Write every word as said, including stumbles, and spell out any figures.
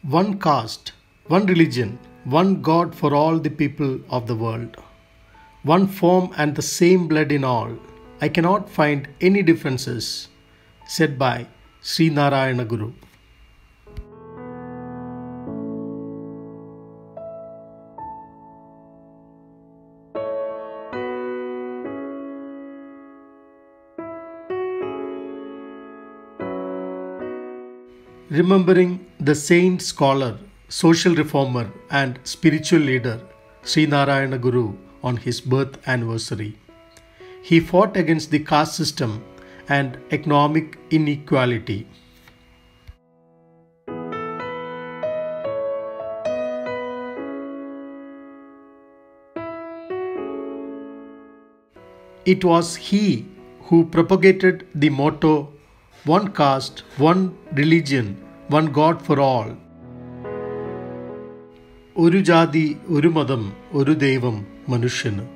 One caste, one religion, one God for all the people of the world. One form and the same blood in all. I cannot find any differences, said by Sree Narayana Guru. Remembering the saint, scholar, social reformer and spiritual leader Sree Narayana Guru on his birth anniversary. He fought against the caste system and economic inequality. It was he who propagated the motto, one caste, one religion, one God for all. ഒരു ജാതി ഒരു മതം ഒരു ദൈവം മനുഷ്യന്.